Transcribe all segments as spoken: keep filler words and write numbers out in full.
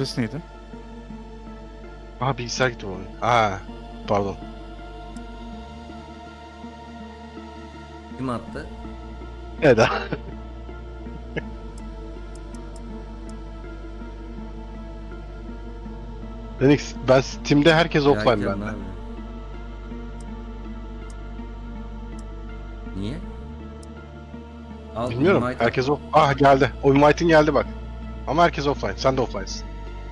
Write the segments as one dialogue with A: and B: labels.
A: ses neydi?
B: Aha bilgisayar gitti bu. Aa, pardon.
C: Kim attı?
B: Eda. Denix, ben Steam'de herkes offline
C: Yayken
B: bende.
C: ne yapıyor? Niye? Al,
B: Bilmiyorum.
C: invite
B: Herkes off. Ah geldi. O invite'in geldi bak. Ama herkes offline. Sen de offline'sın.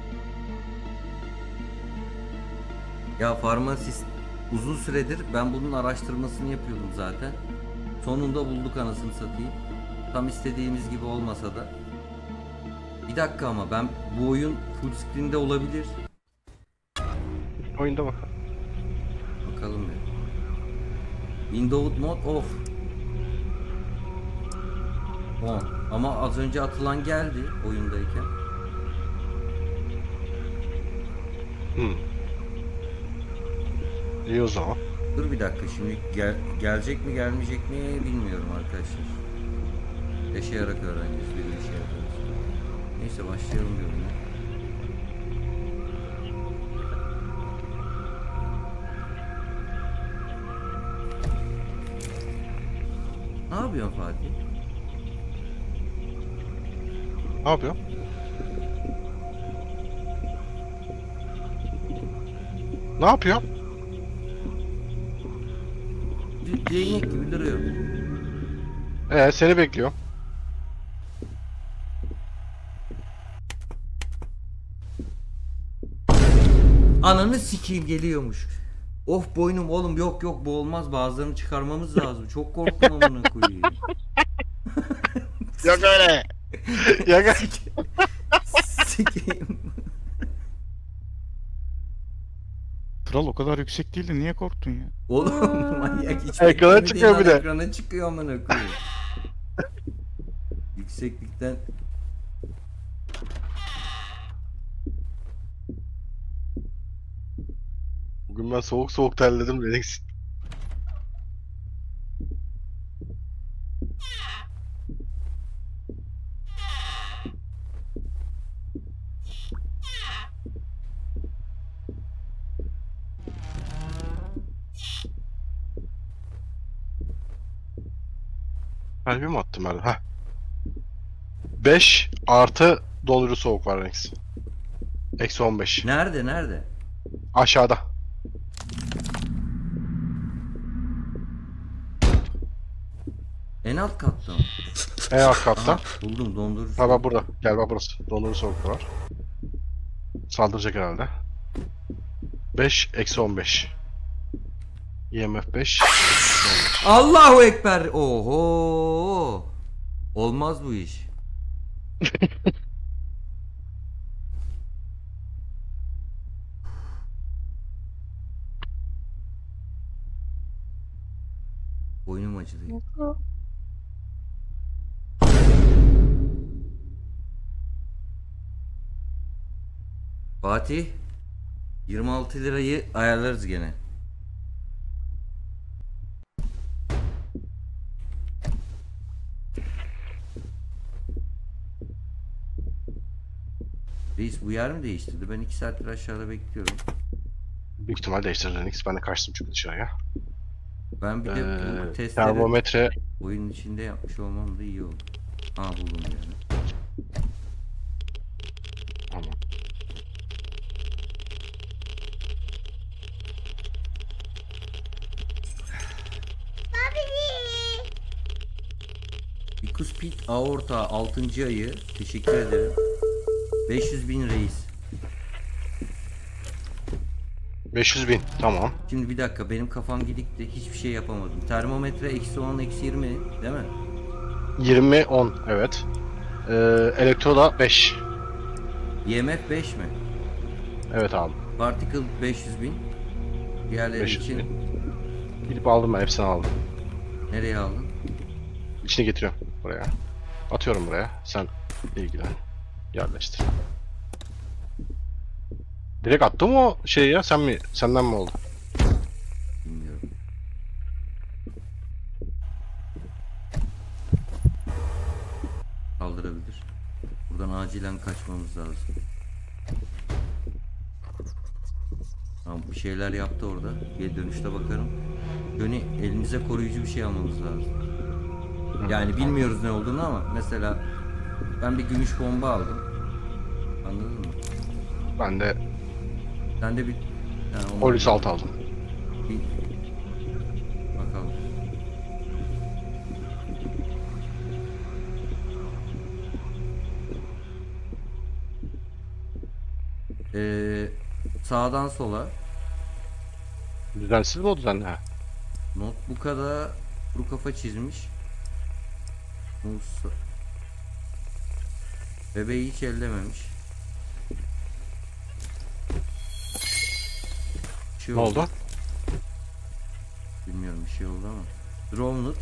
C: Ya Pharmacist uzun süredir ben bunun araştırmasını yapıyordum zaten. Sonunda bulduk anasını satayım. Tam istediğimiz gibi olmasa da. Bir dakika ama ben bu oyun full screen'de olabilir.
B: Oyunda bak.
C: Bakalım bir. Windows mod off. On. Ama az önce atılan geldi oyundayken.
B: Hmm. İyi o zaman.
C: Dur bir dakika şimdi gel, gelecek mi gelmeyecek mi bilmiyorum arkadaşlar. Yaşayarak öğreneceğiz, bir şey yapıyoruz. Neyse başlayalım diyorum ya. Ne yapıyorsun Fatih?
B: Ne yapıyor? Ne yapıyor?
C: D- Değnek gibi duruyor.
B: Ee seni bekliyor.
C: Ananı sikeyim geliyormuş. Of boynum oğlum yok yok bu olmaz bazılarını çıkarmamız lazım. Çok korktum amına koyayım.
B: Yok öyle. Yok.
C: Sikeyim.
A: Kral o kadar yüksek değildi, niye korktun ya?
C: Oğlum manyak hiç
B: Ekrana
C: beklemediğin
B: çıkıyor
C: an
B: bir de.
C: Ekrana çıkıyor amına koyayım. Yükseklikten
B: Bugün ben soğuk soğuk terledim Denix. Kalbi mi attım ben? Heh. beş artı dondurucu soğuk var Denix. Eksi on beş.
C: nerede nerede?
B: Aşağıda.
C: En alt katta mı?
B: En alt katta.
C: Aha, buldum dondurucu.
B: Ha bak burada. Gel bak burası. Dondurucu soğuk var. Saldıracak herhalde. beş eksi on beş. I M F beş.
C: Allahu Ekber. Oho. Olmaz bu iş. Boynum acıdı. Fatih yirmi altı lirayı ayarlarız gene. Reis bu yer mi değiştirdi? Ben iki saattir aşağıda bekliyorum.
B: Büyük ihtimal değiştirir Renix. Ben de kaçtım çünkü dışarıya.
C: Ben bir de bu
B: Ee,
C: testleri
B: termometre
C: oyunun içinde yapmış olmam da iyi oldu. Aa buldum yani.
B: Tamam.
C: Vicus Pit Aorta altıncı ayı. Teşekkür ederim. beş yüz bin reis.
B: beş yüz bin. Tamam.
C: Şimdi bir dakika benim kafam gidikti. Hiçbir şey yapamadım. Termometre eksi on eksi yirmi değil mi?
B: yirmi on. Evet. Ee, elektroda beş.
C: I M F beş mi?
B: Evet abi.
C: Particle beş yüz bin. Diğerleri
B: beş yüz
C: için
B: bin. Gidip aldım ben. Hepsini aldım.
C: nereye aldın?
B: İçine getiriyorum buraya. Atıyorum buraya. Sen ilgilen. Yerleştir. Direkt attı mı o şey ya? Sen mi? Senden mi oldu?
C: Bilmiyorum. Kaldırabilir. Buradan acilen kaçmamız lazım. Tamam, bir şeyler yaptı orada. Geri dönüşte bakarım. Johnny, elinize koruyucu bir şey almamız lazım. Yani bilmiyoruz ne olduğunu ama mesela ben bir gümüş bomba aldım. Anladın mı?
B: Ben de
C: Sen de bir yani onu-
B: polis alt aldım.
C: Bir bakalım. Ee, sağdan sola
B: Düzensiz mi o düzenli? Ha.
C: notebook'a da kuru kafa çizmiş. Musa. Bebeği hiç ellememiş. Bir şey
B: Ne oldu?
C: Bilmiyorum, bir şey oldu ama. Drowned.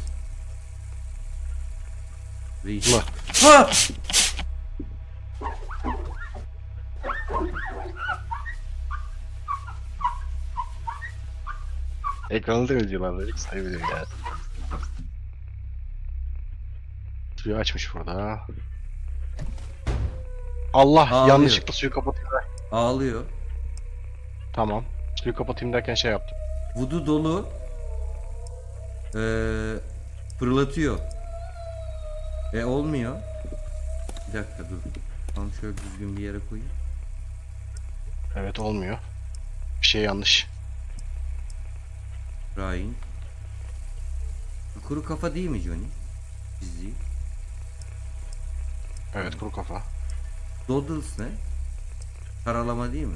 C: Reis.
B: Mı?
C: Ha!
B: Ekranı temizliyorlar dedik, sayı veriyor ya. Suyu açmış burada. Allah,
C: Ağlıyor.
B: yanlışlıkla suyu kapatayım der.
C: Ağlıyor.
B: Tamam. Suyu kapatayım derken şey yaptım.
C: Vudu dolu. Ee, fırlatıyor. E olmuyor. Bir dakika dur. Tam şöyle düzgün bir yere koyayım.
B: Evet, olmuyor. Bir şey yanlış.
C: Ryan. Bu kuru kafa değil mi Johnny? Çizdiği.
B: Evet, kuru kafa.
C: Doodles ne? Karalama değil mi?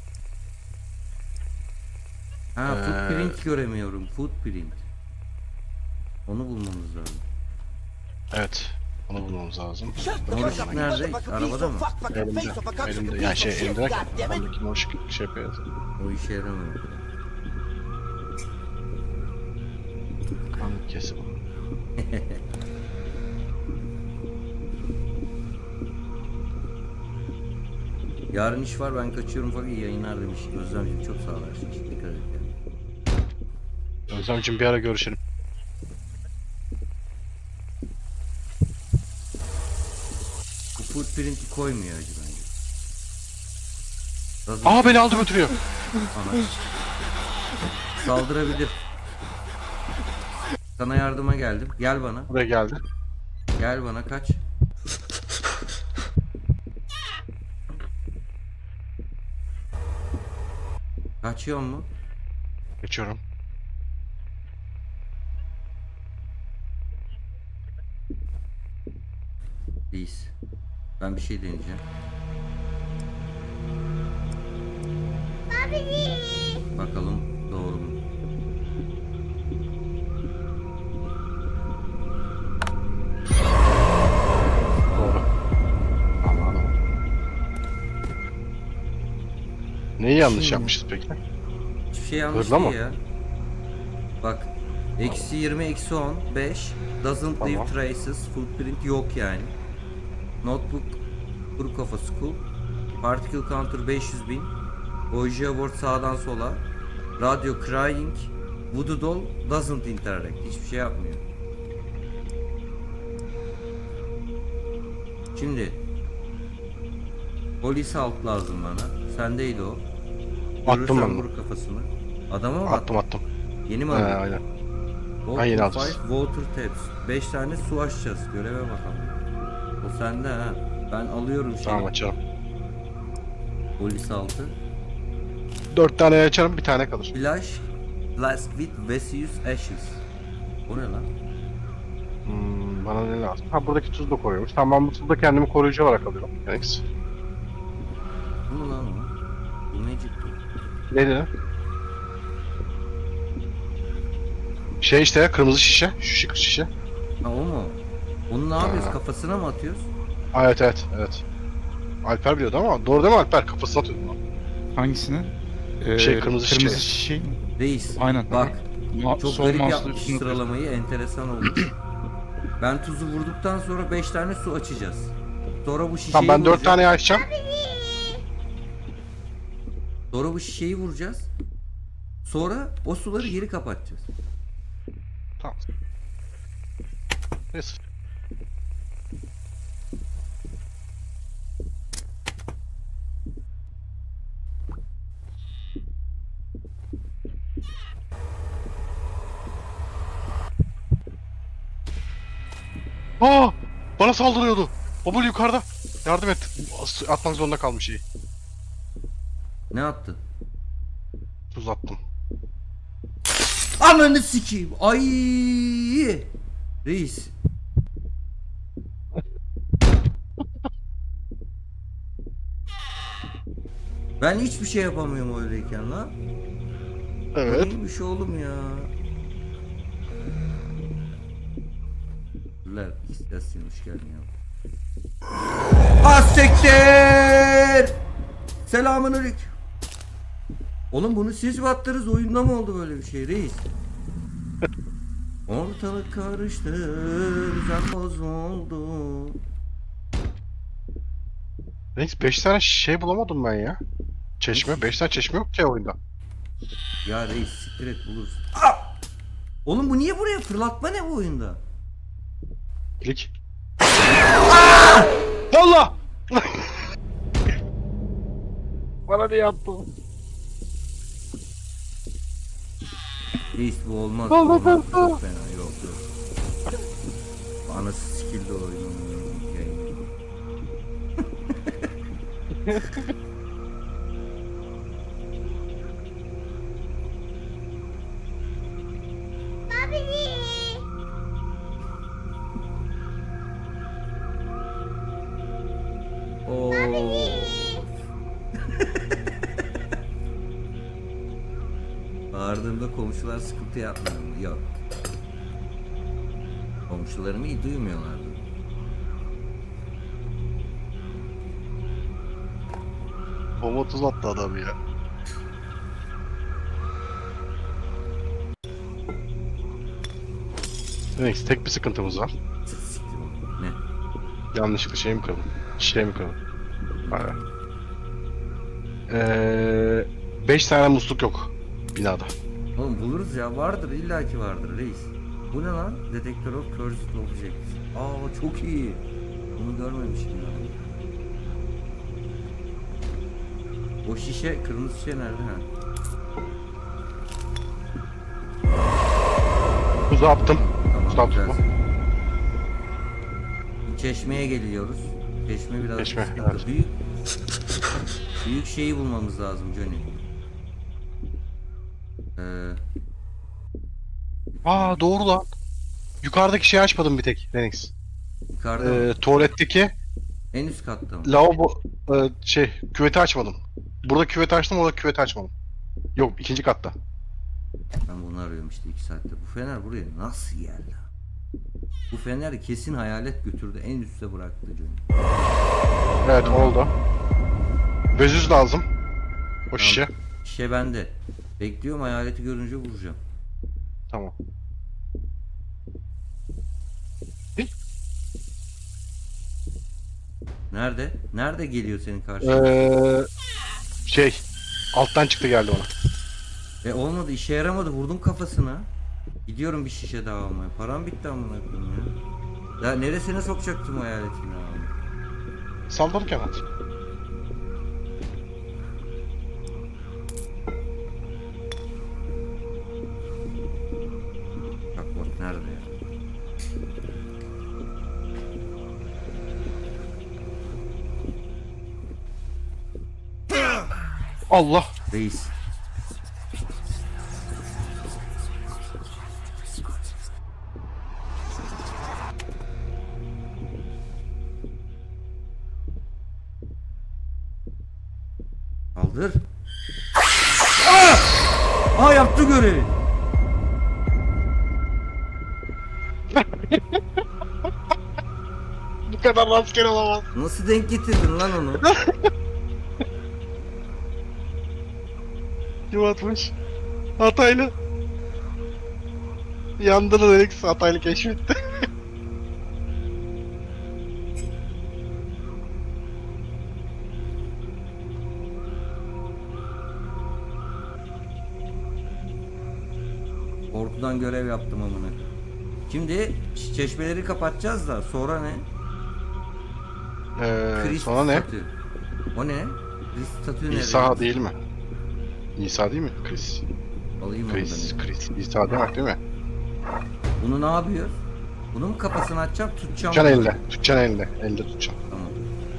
C: Ha,
B: Ee,
C: footprint göremiyorum. Footprint. Onu bulmamız lazım.
B: Evet. Onu bulmamız lazım.
C: Mor ışık nerede? Arabada mı?
B: Elimde. Elimde. Yani şey, elimde derken. Ondaki mor ışık şey yapıyor.
C: O işe yaramıyor.
B: Kanlık kesim.
C: Yarın iş var, ben kaçıyorum fakat iyi yayınlar demiş. Özlemciğim çok sağ ol her şey için. Dikkat et yani.
B: Özlemciğim bir ara görüşelim.
C: Bu footprint'i koymuyor acı bence. Razı-
B: Aa, beni aldı götürüyor.
C: Ana. Saldırabilir. Sana yardıma geldim. Gel bana.
B: Buraya geldi.
C: Gel bana, kaç. Kaçıyor mu?
B: Geçiyorum.
C: Değiliz. Ben bir şey deneyeceğim. Bakalım doğru mu?
B: Doğru. Anladım. Neyi yanlış
C: Şimdi-
B: yapmışız peki?
C: Hiçbir şey yanlış
B: Hırla
C: değil
B: mı?
C: ya. Bak. Eksi yirmi, eksi on, beş. Doesn't leave
B: Tamam.
C: traces. Footprint yok yani. Notebook. Kuru kafa school. Particle counter beş yüz bin. Oji board sağdan sola. Radio crying. Voodoo doll doesn't interact. Hiçbir şey yapmıyor. Şimdi polis alt lazım bana. Sendeydi o.
B: Attım
C: Görürsen
B: ben de.
C: vur kafasını. Adama mı attın?
B: Attım attım.
C: Yeni mi
B: He,
C: aldın?
B: aynen.
C: Water
B: Ha, yeni
C: five,
B: alacağız.
C: water taps. beş tane su açacağız. Göreve bakalım. O sende ha. Ben alıyorum şeyi.
B: Tamam, açalım.
C: Polis altı.
B: Dört tane açarım, bir tane kalır.
C: Flash. Flask with Vesuvius ashes. O ne lan?
B: Hmm, bana ne lazım? Ha, buradaki tuz da koruyormuş. Tamam, ben bu tuzu da kendimi koruyucu olarak alıyorum. Thanks.
C: Bu mu lan o? Bu ne ciddi?
B: Ne dedi? Şey işte ya, kırmızı şişe. Şu şık şişe.
C: Ha o mu? Onu ne yapıyoruz?
B: Ha.
C: Kafasına mı atıyoruz?
B: Aa, evet evet evet. Alper biliyordu ama doğru değil mi Alper? Kafasına atıyordum lan.
A: Hangisini? Ee,
B: Şey, kırmızı
A: kırmızı
B: şişe.
A: şişe mi?
C: Reis.
A: Aynen.
C: Bak.
A: Ma-
C: Çok
A: sol
C: garip
A: mouse'la
C: yapmış
A: üstüne koyuyorsun.
C: sıralamayı. Enteresan oldu. Ben tuzu vurduktan sonra beş tane su açacağız. Sonra bu şişeyi
B: Tamam, ben dört
C: vuracağız.
B: tane açacağım.
C: Sonra bu şişeyi vuracağız. Sonra o suları geri kapatacağız.
B: Tamam. Neyse. Aa! Bana saldırıyordu. Babul yukarıda. Yardım et. Atmak zorunda kalmış şeyi.
C: Ne attın?
B: Tuz attım.
C: Ananı sikeyim. Ay! Reis. Ben hiçbir şey yapamıyorum öyleyken lan.
B: Evet.
C: Neymiş oğlum ya? Ler, istasyon hoş geldin ya. Asekter! Selamünaleyküm. Oğlum bunu siz mi attınız? Oyunda mı oldu böyle bir şey reis? Ortalık karıştı, düzen bozuldu.
B: Neyse beş tane şey bulamadım ben ya. Çeşme. beş tane çeşme yok ki oyunda.
C: Ya reis siktir et buluruz. Aa! Oğlum bu niye buraya fırlatma ne bu oyunda?
B: Klik. Allah! Bana ne yaptın?
C: Reis bu olmaz.
B: Allah
C: bu olmaz.
B: Allah.
C: Çok fena yok yok. Anası sikildi oyunun. Oo. Bağırdığımda komşular sıkıntı yapmıyor mu? Yok. Komşularımı iyi duymuyorlardı.
B: Bomba tuz attı adam ya. Neyse tek bir sıkıntımız var.
C: Siktir oğlum. Ne?
B: Yanlışlıkla şey mi kırdım? Şey mi kırdım? Aynen. Ee, beş tane musluk yok binada.
C: Oğlum buluruz ya, vardır illaki vardır reis. Bu ne lan? Detector of Cursed Objects. Aa çok iyi. Bunu görmemiştim ya. O şişe, kırmızı şişe nerede ha?
B: Tuzu attım. Tuz
C: Tamam
B: attım.
C: güzel. Çeşmeye geliyoruz. Çeşme biraz
B: Çeşme,
C: sıkıntı.
B: evet.
C: Büyük büyük şeyi bulmamız lazım Johnny. Ee,
B: Aa doğru lan. Yukarıdaki şeyi açmadım bir tek Lennox.
C: yukarıda mı?
B: Ee, tuvaletteki
C: En üst katta mı?
B: lavabo e, şey küveti açmadım. Burada küveti açtım, orada küveti açmadım. Yok ikinci katta.
C: Ben bunu arıyorum işte iki saatte. Bu fener buraya nasıl geldi? Bu fener kesin hayalet götürdü, en üste bıraktı Johnny.
B: Evet
C: Tamam.
B: oldu. Bezüz lazım. O
C: Tamam.
B: şişe.
C: Şişe bende. Bekliyorum, hayaleti görünce vuracağım.
B: Tamam.
C: Nerede? Nerede geliyor senin karşına?
B: Ee, şey alttan çıktı geldi ona.
C: E olmadı, işe yaramadı, vurdum kafasına. Gidiyorum bir şişe daha almaya. Param bitti amına koyayım ya. Ya neresine sokacaktım hayaletini abi?
B: Saldırırken at.
C: Bak bak nerede ya?
B: Allah.
C: Reis. Kaldır. Aa! Aa yaptı görevi.
B: Bu kadar rastgele olamaz.
C: Nasıl denk getirdin lan onu?
B: Kim atmış? Hataylı. Yandırı Lennox Hataylı keşfetti.
C: Korkudan görev yaptım amına. Şimdi çeşmeleri kapatacağız da sonra ne?
B: Ee,
C: Christ
B: sonra ne?
C: statü. O ne? Christ statü ne?
B: İsa değil mi? İsa değil mi? Chris.
C: Alayım
B: Chris,
C: ondan.
B: Chris. İsa demek değil mi?
C: Bunu ne yapıyor? Bunu mu kafasını açacağım, tutacağım
B: Tutacaksın
C: bunu?
B: elde. Tutacaksın elde. Elde tutacaksın.
C: Tamam.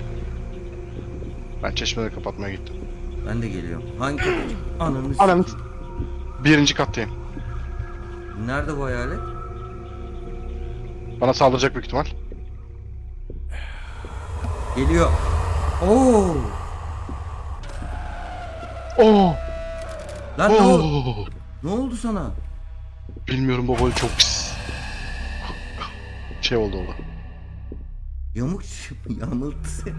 B: Ben çeşmeleri kapatmaya gittim.
C: Ben de geliyorum. Hangi kapı? Ananı
B: Anam.
C: sikeyim.
B: Birinci kattayım.
C: Nerede bu hayalet?
B: Bana saldıracak büyük ihtimal.
C: Geliyor. Oo!
B: Oo!
C: Lan ne oldu?
B: Oo!
C: Ne oldu sana?
B: Bilmiyorum baba, çok pis. Şey oldu oldu.
C: Yamuk yamultu seni.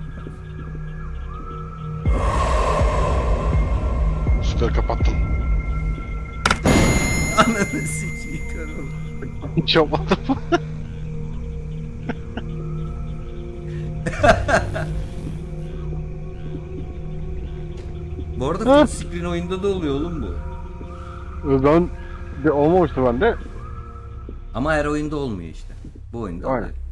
B: Sütleri kapattım.
C: Ananı sikeyim karım.
B: Hiç yapmadım.
C: Bu arada full screen oyunda da oluyor oğlum bu.
B: Ben de olmamıştı bende.
C: Ama her oyunda olmuyor işte. Bu oyunda
B: Aynen.
C: oluyor.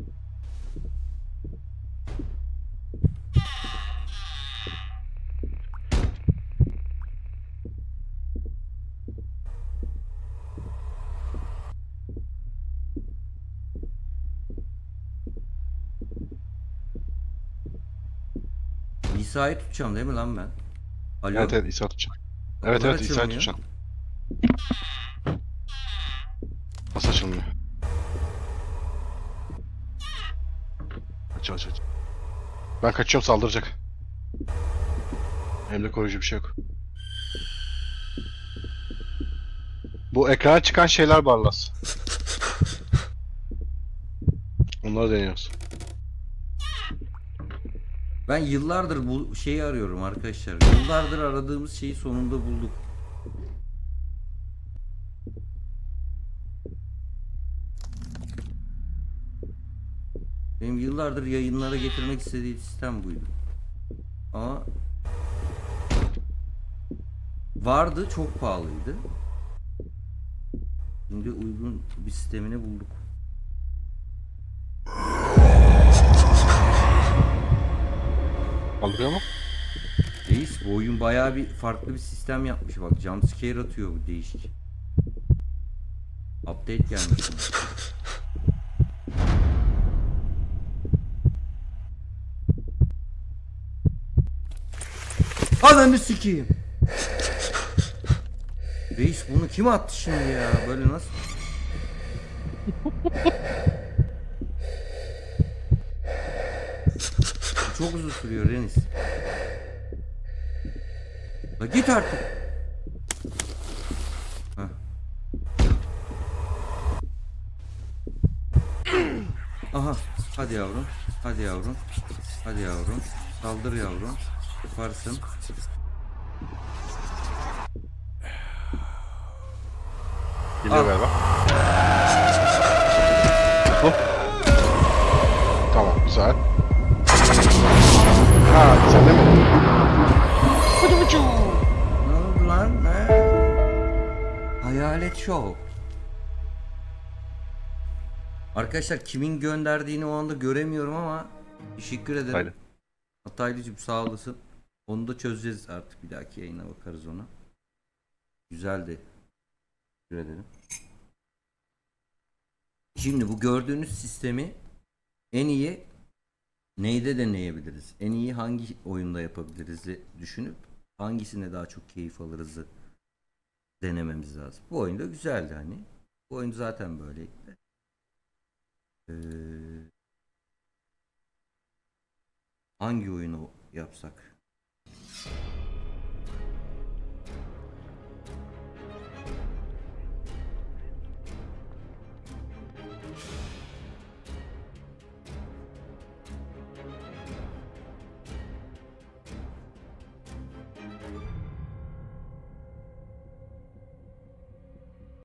C: İsa'yı tutacağım değil mi lan ben? Alo.
B: Evet evet İsa tutacağım. Evet
C: Kapılar
B: evet İsa
C: açılmıyor.
B: tutacağım. Nasıl açılmıyor? Aç aç aç. Ben kaçıyorum, saldıracak. Elimde koruyucu bir şey yok. Bu ekrana çıkan şeyler Barlas. Onları deniyoruz.
C: Ben yıllardır bu şeyi arıyorum arkadaşlar. Yıllardır aradığımız şeyi sonunda bulduk. Benim yıllardır yayınlara getirmek istediğim sistem buydu. Ama vardı, çok pahalıydı. Şimdi uygun bir sistemini bulduk.
B: Kaldırıyor mu?
C: Reis, bu oyun bayağı bir farklı bir sistem yapmış bak. Jumpscare atıyor, bu değişik. Update gelmiş. Ananı sikeyim. Reis, bunu kim attı şimdi ya? Böyle nasıl? Çok uzun sürüyor Renis. La git artık. Heh. Aha, hadi yavrum, hadi yavrum, hadi yavrum, saldır yavrum, yaparsın.
B: Geliyor
C: Al.
B: galiba. Hop. Tamam, güzel. Ha, sen de mi?
C: Ne oldu lan? Ne? Hayalet Show. Arkadaşlar kimin gönderdiğini o anda göremiyorum ama teşekkür ederim.
B: Haydi.
C: Hataylıcım sağ olasın. Onu da çözeceğiz artık, bir dahaki yayına bakarız ona. Güzeldi. Teşekkür ederim. Şimdi bu gördüğünüz sistemi en iyi neyde deneyebiliriz? En iyi hangi oyunda yapabiliriz düşünüp hangisine daha çok keyif alırızı denememiz lazım. Bu oyunda güzeldi hani. Bu oyun zaten böyleydi. Ee, hangi oyunu yapsak?